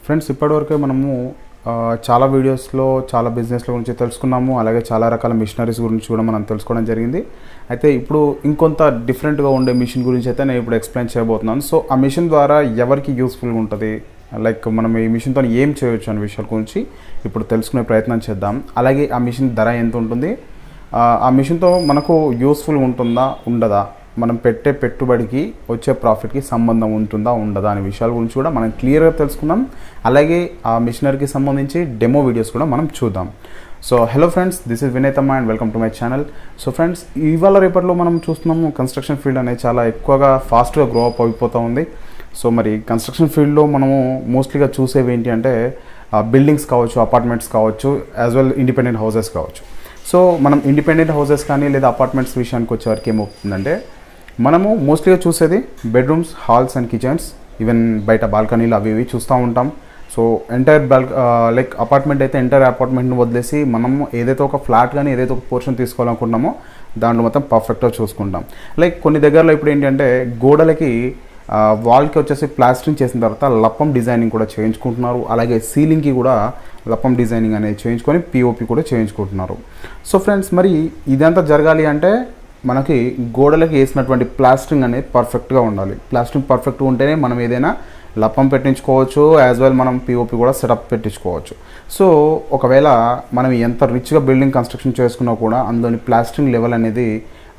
Friends ఇప్పటివరకే మనము చాలా వీడియోస్లో చాలా బిజినెస్ల గురించి తెలుసుకున్నాము. అలాగే చాలా రకాల మిషనరీస్ గురించి కూడా మనం తెలుసుకోవడం జరిగింది. అయితే ఇప్పుడు ఇంకొంత డిఫరెంట్గా ఉండే మిషన్ గురించి అయితే నేను ఇప్పుడు ఎక్స్ప్లెయిన్ చేయబోతున్నాను. సో ఆ మిషన్ ద్వారా ఎవరికి యూస్ఫుల్గా ఉంటుంది, లైక్ మనం ఈ మిషన్తో ఏం చేయొచ్చు అనే విషయాల గురించి ఇప్పుడు తెలుసుకునే ప్రయత్నం చేద్దాం. అలాగే ఆ మిషన్ ధర ఎంత ఉంటుంది, ఆ మిషన్తో మనకు యూస్ఫుల్ ఉంటుందా ఉండదా, మనం పెట్టే పెట్టుబడికి వచ్చే ప్రాఫిట్కి సంబంధం ఉంటుందా ఉండదా అనే విషయాల గురించి కూడా మనం క్లియర్గా తెలుసుకుందాం. అలాగే ఆ మిషనరీకి సంబంధించి డెమో వీడియోస్ కూడా మనం చూద్దాం. So hello friends, this is VinayThamma and welcome to my channel. So friends, ఇవాళ రేపట్లో మనం చూస్తున్నాము కన్స్ట్రక్షన్ ఫీల్డ్ అనేది చాలా ఎక్కువగా ఫాస్ట్గా గ్రో అప్ అయిపోతూ ఉంది. సో మరి కన్స్ట్రక్షన్ ఫీల్డ్లో మనము మోస్ట్లీగా చూసేవి ఏంటి అంటే బిల్డింగ్స్ కావచ్చు, అపార్ట్మెంట్స్ కావచ్చు, యాజ్ వెల్ ఇండిపెండెంట్ హౌసెస్ కావచ్చు. సో మనం ఇండిపెండెంట్ హౌసెస్ కానీ లేదా అపార్ట్మెంట్స్ విషయానికి వచ్చేవరకు ఏమవుతుందంటే మనము మోస్ట్లీగా చూసేది bedrooms, halls and kitchens, even బయట బాల్కనీలు అవి ఇవి చూస్తూ ఉంటాం. సో ఎంటైర్ లైక్ అపార్ట్మెంట్ అయితే ఎంటైర్ అపార్ట్మెంట్ని వదిలేసి మనము ఏదైతే ఒక ఫ్లాట్ కానీ ఏదైతే ఒక పోర్షన్ తీసుకోవాలనుకుంటున్నామో దాంట్లో మొత్తం పర్ఫెక్ట్గా చూసుకుంటాం. లైక్ కొన్ని దగ్గరలో ఇప్పుడు ఏంటంటే గోడలకి వాల్కి వచ్చేసి ప్లాస్టరింగ్ చేసిన తర్వాత లప్పం డిజైనింగ్ కూడా చేయించుకుంటున్నారు. అలాగే సీలింగ్కి కూడా లప్పం డిజైనింగ్ అనేది చేయించుకొని పిఓపి కూడా చేయించుకుంటున్నారు. సో ఫ్రెండ్స్, మరి ఇదంతా జరగాలి అంటే మనకి గోడలకి వేసినటువంటి ప్లాస్టరింగ్ అనేది పర్ఫెక్ట్గా ఉండాలి. ప్లాస్టరింగ్ పర్ఫెక్ట్గా ఉంటేనే మనం ఏదైనా లప్పం పెట్టించుకోవచ్చు, యాజ్ వెల్ మనం పిఓపి కూడా సెటప్ పెట్టించుకోవచ్చు. సో ఒకవేళ మనం ఎంత రిచ్గా బిల్డింగ్ కన్స్ట్రక్షన్ చేసుకున్నా కూడా అందులోని ప్లాస్టరింగ్ లెవెల్ అనేది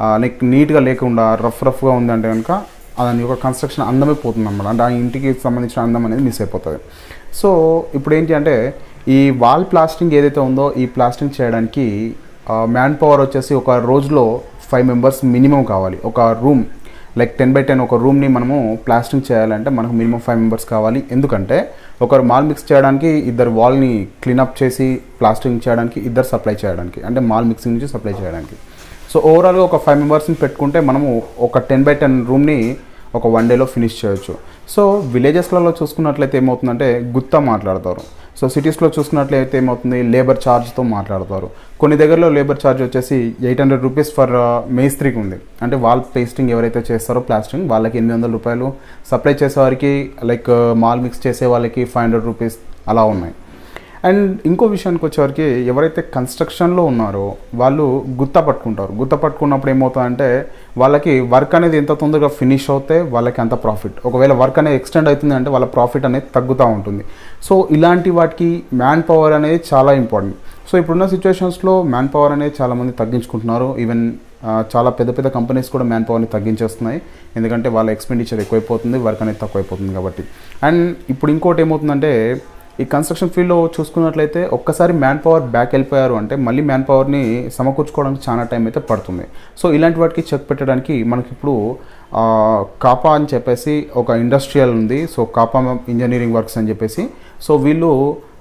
నీట్గా లేకుండా రఫ్గా ఉందంటే కనుక దాని యొక్క కన్స్ట్రక్షన్ అందమే పోతుంది అన్నమాట. అంటే ఆ ఇంటికి సంబంధించిన అందం అనేది మిస్ అయిపోతుంది. సో ఇప్పుడు ఏంటి అంటే ఈ వాల్ ప్లాస్టరింగ్ ఏదైతే ఉందో ఈ ప్లాస్టరింగ్ చేయడానికి మ్యాన్ పవర్ వచ్చేసి ఒక రోజులో 5 మెంబర్స్ మినిమం కావాలి. ఒక రూమ్ లైక్ 10x10 ఒక రూమ్ని మనము ప్లాస్టరింగ్ చేయాలంటే మనకు మినిమం 5 మెంబర్స్ కావాలి. ఎందుకంటే ఒకరు మాల్ మిక్స్ చేయడానికి, ఇద్దరు వాల్ని క్లీనప్ చేసి ప్లాస్టరింగ్ చేయడానికి, ఇద్దరు సప్లై చేయడానికి, అంటే మాల్ మిక్సింగ్ నుంచి సప్లై చేయడానికి. సో ఓవరాల్గా ఒక 5 మెంబర్స్ని పెట్టుకుంటే మనము ఒక 10x10 రూమ్ని ఒక 1 డేలో ఫినిష్ చేయొచ్చు. సో విలేజెస్లలో చూసుకున్నట్లయితే ఏమవుతుందంటే గుత్తా మాట్లాడతారు. సో సిటీస్లో చూసుకున్నట్లయితే ఏమవుతుంది, లేబర్ ఛార్జ్తో మాట్లాడతారు. కొన్ని దగ్గరలో లేబర్ ఛార్జ్ వచ్చేసి 800 రూపీస్ ఫర్ మేస్త్రికి ఉంది. అంటే వాల్ పేస్టింగ్ ఎవరైతే చేస్తారో ప్లాస్టరింగ్ వాళ్ళకి 800 రూపాయలు, సప్లై చేసేవారికి లైక్ మాల్ మిక్స్ చేసే వాళ్ళకి 500 రూపీస్ అలా ఉన్నాయి. అండ్ ఇంకో విషయానికి వచ్చేవారికి ఎవరైతే కన్స్ట్రక్షన్లో ఉన్నారో వాళ్ళు గుత్త పట్టుకున్నప్పుడు ఏమవుతుందంటే వాళ్ళకి వర్క్ అనేది ఎంత తొందరగా ఫినిష్ అవుతే వాళ్ళకి అంత ప్రాఫిట్. ఒకవేళ వర్క్ అనేది ఎక్స్టెండ్ అవుతుంది అంటే వాళ్ళ ప్రాఫిట్ అనేది తగ్గుతూ ఉంటుంది. సో ఇలాంటి వాటికి మ్యాన్ పవర్ అనేది చాలా ఇంపార్టెంట్. సో ఇప్పుడున్న సిచ్యువేషన్స్లో మ్యాన్ పవర్ అనేది చాలామంది తగ్గించుకుంటున్నారు. ఈవెన్ చాలా పెద్ద కంపెనీస్ కూడా మ్యాన్ పవర్ని తగ్గించేస్తున్నాయి. ఎందుకంటే వాళ్ళ ఎక్స్పెండిచర్ ఎక్కువైపోతుంది, వర్క్ అనేది తక్కువైపోతుంది కాబట్టి. అండ్ ఇప్పుడు ఇంకోటి ఏమవుతుందంటే ఈ కన్స్ట్రక్షన్ ఫీల్డ్లో చూసుకున్నట్లయితే ఒక్కసారి మ్యాన్ పవర్ బ్యాక్ వెళ్ళిపోయారు అంటే మళ్ళీ మ్యాన్ పవర్ని సమకూర్చుకోవడానికి చాలా టైం అయితే పడుతుంది. సో ఇలాంటి వాటికి చెక్ పెట్టడానికి మనకి ఇప్పుడు కాపా అని చెప్పేసి ఒక ఇండస్ట్రియల్ ఉంది. సో కాపా ఇంజనీరింగ్ వర్క్స్ అని చెప్పేసి, సో వీళ్ళు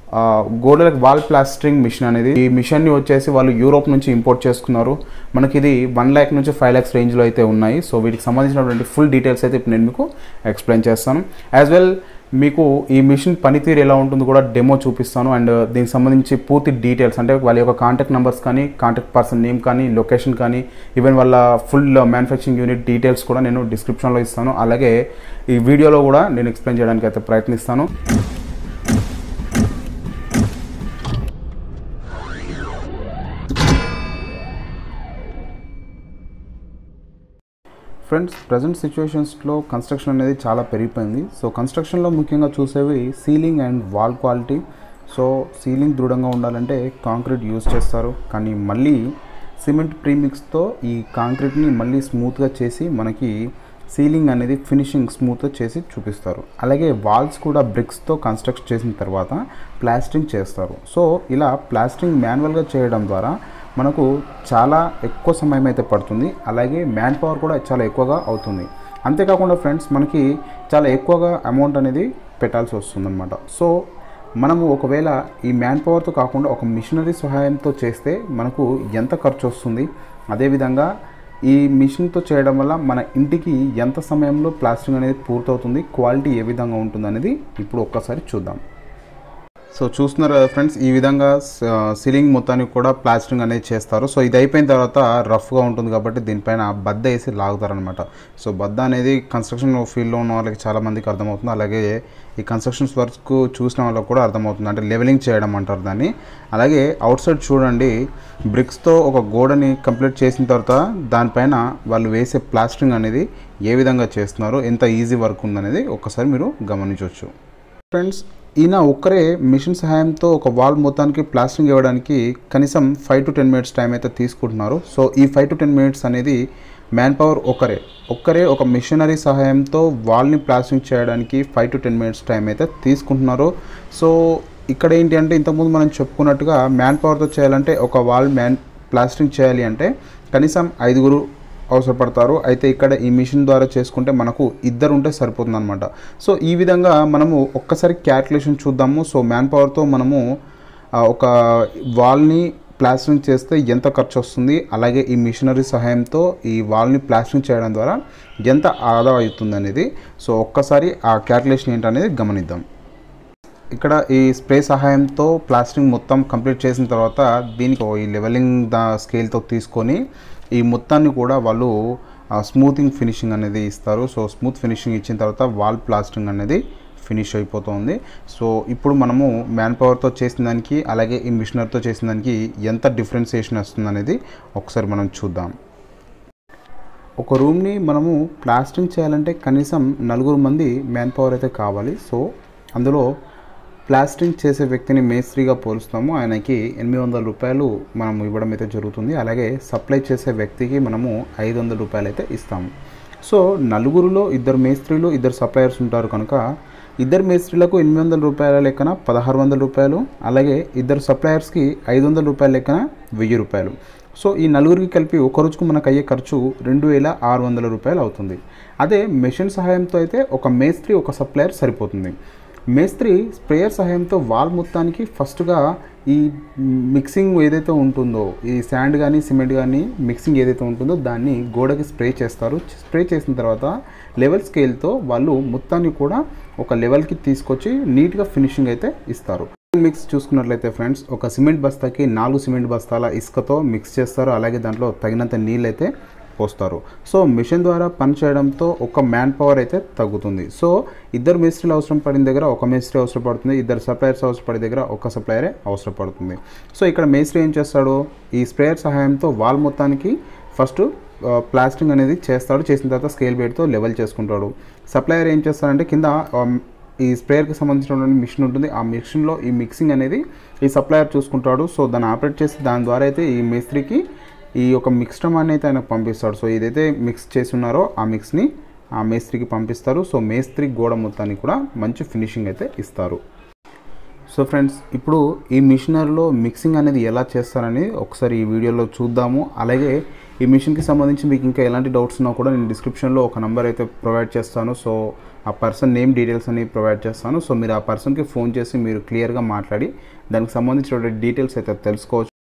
గోడలకు వాల్ ప్లాస్టరింగ్ మిషన్ అనేది, ఈ మిషన్ని వచ్చేసి వాళ్ళు యూరోప్ నుంచి ఇంపోర్ట్ చేసుకున్నారు. మనకి ఇది 1 lakh నుంచి 5 lakhs రేంజ్లో అయితే ఉన్నాయి. సో వీటికి సంబంధించినటువంటి ఫుల్ డీటెయిల్స్ అయితే ఇప్పుడు నేను మీకు ఎక్స్ప్లెయిన్ చేస్తాను. యాజ్ వెల్ మీకు ఈ మిషన్ పనితీరు ఎలా ఉంటుందో కూడా డెమో చూపిస్తాను. అండ్ దీనికి సంబంధించి పూర్తి డీటెయిల్స్ అంటే వాళ్ళ యొక్క కాంటాక్ట్ నెంబర్స్ కానీ, కాంటాక్ట్ పర్సన్ నేమ్ కానీ, లొకేషన్ కానీ, ఈవెన్ వాళ్ళ ఫుల్ మ్యానుఫ్యాక్చరింగ్ యూనిట్ డీటెయిల్స్ కూడా నేను డిస్క్రిప్షన్లో ఇస్తాను. అలాగే ఈ వీడియోలో కూడా నేను ఎక్స్ప్లెయిన్ చేయడానికి అయితే ప్రయత్నిస్తాను. ఫ్రెండ్స్, ప్రజెంట్ సిచ్యువేషన్స్లో కన్స్ట్రక్షన్ అనేది చాలా పెరిగిపోయింది. సో కన్స్ట్రక్షన్లో ముఖ్యంగా చూసేవి ceiling and wall quality. So ceiling దృఢంగా ఉండాలంటే కాంక్రీట్ యూజ్ చేస్తారు, కానీ మళ్ళీ సిమెంట్ ప్రీమిక్స్తో ఈ కాంక్రీట్ని మళ్ళీ స్మూత్గా చేసి మనకి సీలింగ్ అనేది ఫినిషింగ్ స్మూత్గా చేసి చూపిస్తారు. అలాగే వాల్స్ కూడా బ్రిక్స్తో కన్స్ట్రక్ట్ చేసిన తర్వాత ప్లాస్టరింగ్ చేస్తారు. సో ఇలా ప్లాస్టరింగ్ మాన్యువల్గా చేయడం ద్వారా మనకు చాలా ఎక్కువ సమయం అయితే పడుతుంది. అలాగే మ్యాన్ పవర్ కూడా చాలా ఎక్కువగా అవుతుంది. అంతేకాకుండా ఫ్రెండ్స్, మనకి చాలా ఎక్కువగా అమౌంట్ అనేది పెట్టాల్సి వస్తుందన్నమాట. సో మనము ఒకవేళ ఈ మ్యాన్ పవర్తో కాకుండా ఒక మిషనరీ సహాయంతో చేస్తే మనకు ఎంత ఖర్చు వస్తుంది, అదేవిధంగా ఈ మిషన్తో చేయడం వల్ల మన ఇంటికి ఎంత సమయంలో ప్లాస్టరింగ్ అనేది పూర్తవుతుంది, క్వాలిటీ ఏ విధంగా ఉంటుంది అనేది ఇప్పుడు ఒక్కసారి చూద్దాం. సో చూస్తున్నారు కదా ఫ్రెండ్స్, ఈ విధంగా సీలింగ్ మొత్తానికి కూడా ప్లాస్టరింగ్ అనేది చేస్తారు. సో ఇది అయిపోయిన తర్వాత రఫ్గా ఉంటుంది కాబట్టి దీనిపైన బద్ద వేసి లాగుతారనమాట. సో బద్ద అనేది కన్స్ట్రక్షన్ ఫీల్డ్లో ఉన్న వాళ్ళకి చాలామందికి అర్థమవుతుంది, అలాగే ఈ కన్స్ట్రక్షన్స్ వర్క్ చూసిన వాళ్ళకి కూడా అర్థమవుతుంది. అంటే లెవెలింగ్ చేయడం అంటారు దాన్ని. అలాగే అవుట్ సైడ్ చూడండి, బ్రిక్స్తో ఒక గోడని కంప్లీట్ చేసిన తర్వాత దానిపైన వాళ్ళు వేసే ప్లాస్టరింగ్ అనేది ఏ విధంగా చేస్తున్నారు, ఎంత ఈజీ వర్క్ ఉందనేది ఒక్కసారి మీరు గమనించవచ్చు. ఫ్రెండ్స్, ఈయన ఒక్కరే మిషన్ సహాయంతో ఒక వాల్ మొత్తానికి ప్లాస్టరింగ్ ఇవ్వడానికి కనీసం 5 to 10 minutes టైం అయితే తీసుకుంటున్నారు. సో ఈ 5 to 10 minutes అనేది మ్యాన్ పవర్ ఒక్కరే ఒక మిషనరీ సహాయంతో వాల్ని ప్లాస్టరింగ్ చేయడానికి 5 to 10 minutes టైం అయితే తీసుకుంటున్నారు. సో ఇక్కడ ఏంటి అంటే, ఇంతకుముందు మనం చెప్పుకున్నట్టుగా మ్యాన్ పవర్తో చేయాలంటే ఒక వాల్ ప్లాస్టరింగ్ చేయాలి అంటే కనీసం 5 అవసరపడతారు. అయితే ఇక్కడ ఈ మిషన్ ద్వారా చేసుకుంటే మనకు 2 ఉంటే సరిపోతుంది అనమాట. సో ఈ విధంగా మనము ఒక్కసారి క్యాల్కులేషన్ చూద్దాము. సో మ్యాన్ పవర్తో మనము ఒక వాల్ని ప్లాస్టరింగ్ చేస్తే ఎంత ఖర్చు వస్తుంది, అలాగే ఈ మిషనరీ సహాయంతో ఈ వాల్ని ప్లాస్టరింగ్ చేయడం ద్వారా ఎంత ఆదా అవుతుంది అనేది. సో ఒక్కసారి ఆ క్యాల్కులేషన్ ఏంటనేది గమనిద్దాం. ఇక్కడ ఈ స్ప్రే సహాయంతో ప్లాస్టరింగ్ మొత్తం కంప్లీట్ చేసిన తర్వాత దీనికి ఈ లెవెలింగ్ స్కేల్తో తీసుకొని ఈ మొత్తాన్ని కూడా వాళ్ళు స్మూతింగ్ ఫినిషింగ్ అనేది ఇస్తారు. సో స్మూత్ ఫినిషింగ్ ఇచ్చిన తర్వాత వాల్ ప్లాస్టరింగ్ అనేది ఫినిష్ అయిపోతుంది. సో ఇప్పుడు మనము మ్యాన్ పవర్తో చేసిన దానికి అలాగే ఈ మిషనర్తో చేసిన దానికి ఎంత డిఫరెన్సియేషన్ వస్తుంది అనేది ఒకసారి మనం చూద్దాం. ఒక రూమ్ని మనము ప్లాస్టరింగ్ చేయాలంటే కనీసం 4 మంది మ్యాన్ పవర్ అయితే కావాలి. సో అందులో ప్లాస్టరింగ్ చేసే వ్యక్తిని మేస్త్రిగా పోలుస్తాము. ఆయనకి 800 రూపాయలు మనం ఇవ్వడం అయితే జరుగుతుంది. అలాగే సప్లై చేసే వ్యక్తికి మనము 500 రూపాయలు అయితే ఇస్తాము. సో 4లో 2 మేస్త్రీలు 2 సప్లయర్స్ ఉంటారు కనుక 2 మేస్త్రీలకు 800 రూపాయల లెక్కన 1600 రూపాయలు, అలాగే 2 సప్లయర్స్కి 500 రూపాయల లెక్కన 1000 రూపాయలు. సో ఈ 4కి కలిపి ఒక రోజుకు మనకు అయ్యే ఖర్చు 2600 రూపాయలు అవుతుంది. అదే మెషిన్ సహాయంతో అయితే ఒక మేస్త్రి ఒక సప్లయర్ సరిపోతుంది. మేస్త్రి స్ప్రేయర్ సహాయంతో వాల్ మొత్తానికి ఫస్ట్గా ఈ మిక్సింగ్ ఏదైతే ఉంటుందో, ఈ శాండ్ కానీ సిమెంట్ కానీ మిక్సింగ్ ఏదైతే ఉంటుందో దాన్ని గోడకి స్ప్రే చేస్తారు. స్ప్రే చేసిన తర్వాత లెవెల్ స్కేల్తో వాళ్ళు మొత్తాన్ని కూడా ఒక లెవెల్కి తీసుకొచ్చి నీట్గా ఫినిషింగ్ అయితే ఇస్తారు. మిక్స్ చూసుకున్నట్లయితే ఫ్రెండ్స్, ఒక సిమెంట్ బస్తాకి 4 సిమెంట్ బస్తాల ఇసుకతో మిక్స్ చేస్తారు. అలాగే దాంట్లో తగినంత నీళ్ళు అయితే పోస్తారు. సో మిషన్ ద్వారా పని చేయడంతో ఒక మ్యాన్ పవర్ అయితే తగ్గుతుంది. సో 2 మేస్త్రీలు అవసరం పడిన దగ్గర ఒక మేస్త్రి అవసరపడుతుంది, 2 సప్లయర్స్ అవసరపడే దగ్గర ఒక సప్లయరే అవసరపడుతుంది. సో ఇక్కడ మేస్త్రి ఏం చేస్తాడు, ఈ స్ప్రేయర్ సహాయంతో వాల్ మొత్తానికి ఫస్ట్ ప్లాస్టరింగ్ అనేది చేస్తాడు. చేసిన తర్వాత స్కేల్ బేడ్తో లెవెల్ చేసుకుంటాడు. సప్లయర్ ఏం చేస్తాడంటే కింద ఈ స్ప్రేయర్కి సంబంధించినటువంటి మిషన్ ఉంటుంది. ఆ మిషన్లో ఈ మిక్సింగ్ అనేది ఈ సప్లయర్ చూసుకుంటాడు. సో దాన్ని ఆపరేట్ చేసి దాని ద్వారా అయితే ఈ మేస్త్రికి ఈ యొక్క మిక్స్టమ్ అనేది ఆయనకు పంపిస్తాడు. సో ఏదైతే మిక్స్ చేసి ఉన్నారో ఆ మిక్స్ని ఆ మేస్త్రికి పంపిస్తారు. సో మేస్త్రి గోడ మొత్తానికి కూడా మంచి ఫినిషింగ్ అయితే ఇస్తారు. సో ఫ్రెండ్స్, ఇప్పుడు ఈ మిషనరీలో మిక్సింగ్ అనేది ఎలా చేస్తారని ఒకసారి ఈ వీడియోలో చూద్దాము. అలాగే ఈ మిషన్కి సంబంధించి మీకు ఇంకా ఎలాంటి డౌట్స్ ఉన్నా కూడా నేను డిస్క్రిప్షన్లో ఒక నెంబర్ అయితే ప్రొవైడ్ చేస్తాను. సో ఆ పర్సన్ నేమ్ డీటెయిల్స్ అనేవి ప్రొవైడ్ చేస్తాను. సో మీరు ఆ పర్సన్కి ఫోన్ చేసి మీరు క్లియర్గా మాట్లాడి దానికి సంబంధించిన డీటెయిల్స్ అయితే తెలుసుకోవచ్చు.